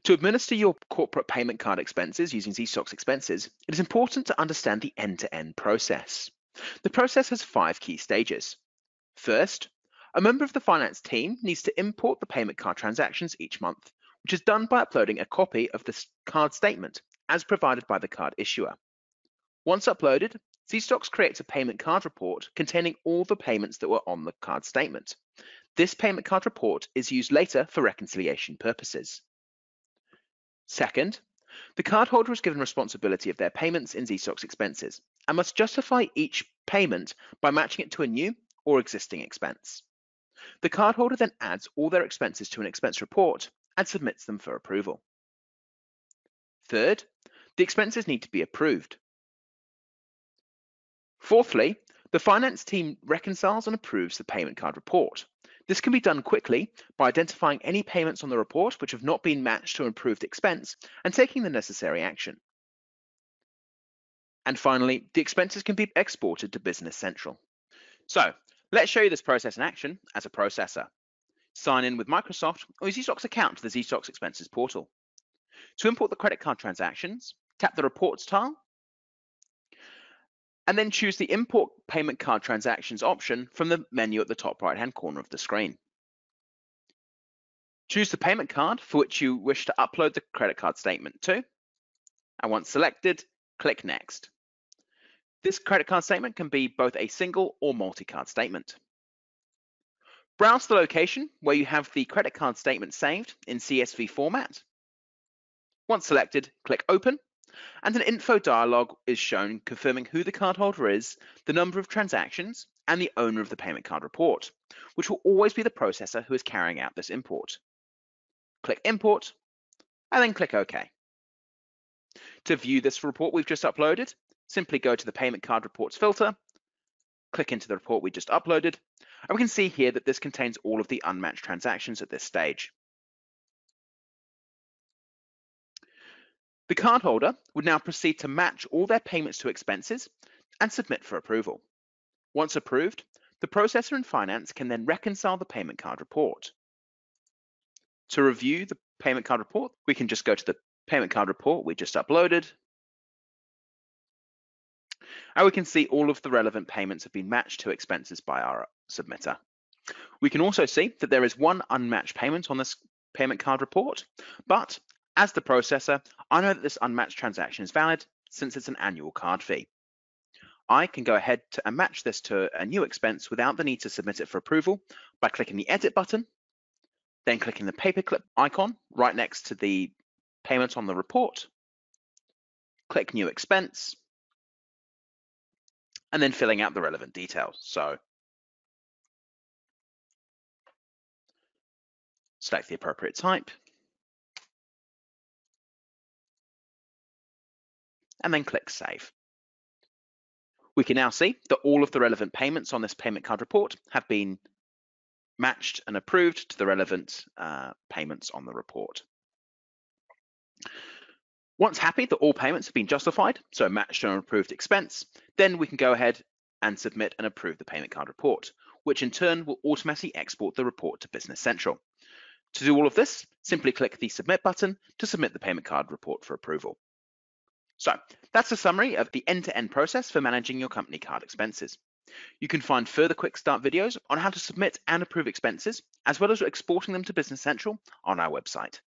To administer your corporate payment card expenses using Zetadocs Expenses, it is important to understand the end-to-end process. The process has 5 key stages. First, a member of the finance team needs to import the payment card transactions each month, which is done by uploading a copy of the card statement as provided by the card issuer. Once uploaded, Zetadocs creates a payment card report containing all the payments that were on the card statement. This payment card report is used later for reconciliation purposes. Second, the cardholder is given responsibility of their payments in Zetadocs Expenses and must justify each payment by matching it to a new or existing expense. The cardholder then adds all their expenses to an expense report and submits them for approval. Third, the expenses need to be approved. Fourthly, the finance team reconciles and approves the payment card report. This can be done quickly by identifying any payments on the report which have not been matched to an approved expense and taking the necessary action. And finally, the expenses can be exported to Business Central. So let's show you this process in action as a processor. Sign in with Microsoft or your Zetadocs account to the Zetadocs Expenses portal. To import the credit card transactions, tap the Reports tile and then choose the Import Payment Card Transactions option from the menu at the top right-hand corner of the screen. Choose the payment card for which you wish to upload the credit card statement to, and once selected, click Next. This credit card statement can be both a single or multi-card statement. Browse the location where you have the credit card statement saved in CSV format. Once selected, click Open, and an info dialog is shown confirming who the cardholder is, the number of transactions, and the owner of the payment card report, which will always be the processor who is carrying out this import. Click Import, and then click OK. To view this report we've just uploaded, simply go to the Payment Card Reports filter, click into the report we just uploaded, and we can see here that this contains all of the unmatched transactions at this stage. The cardholder would now proceed to match all their payments to expenses and submit for approval. Once approved, the processor in finance can then reconcile the payment card report. To review the payment card report, we can just go to the payment card report we just uploaded, and we can see all of the relevant payments have been matched to expenses by our submitter. We can also see that there is one unmatched payment on this payment card report, but as the processor, I know that this unmatched transaction is valid since it's an annual card fee. I can go ahead and match this to a new expense without the need to submit it for approval by clicking the Edit button, then clicking the paperclip icon right next to the payment on the report, click New Expense, and then filling out the relevant details. So select the appropriate type, and then click Save. We can now see that all of the relevant payments on this payment card report have been matched and approved to the relevant payments on the report. Once happy that all payments have been justified, so matched to an approved expense, then we can go ahead and submit and approve the payment card report, which in turn will automatically export the report to Business Central. To do all of this, simply click the Submit button to submit the payment card report for approval. So that's a summary of the end-to-end process for managing your company card expenses. You can find further quick start videos on how to submit and approve expenses, as well as exporting them to Business Central on our website.